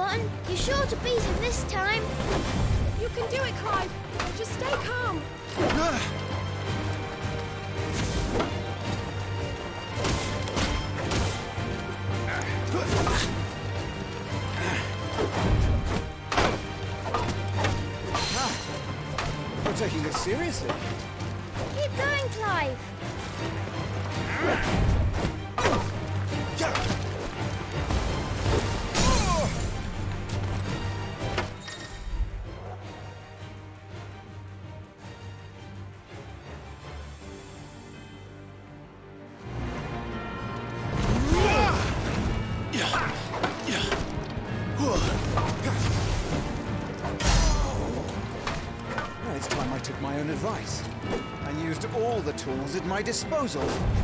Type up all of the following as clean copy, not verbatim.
Martin. You're sure to beat him this time. You can do it, Clive. Just stay calm. You're taking this seriously. Keep going, Clive. It's time I took my own advice and used all the tools at my disposal.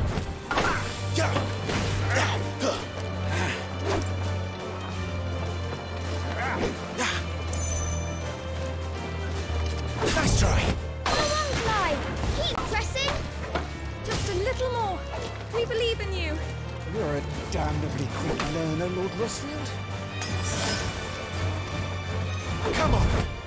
Nice try. Go on, Clive. Keep pressing. Just a little more. We believe in you. You're a damnably quick learner, Lord Rosfield. Come on.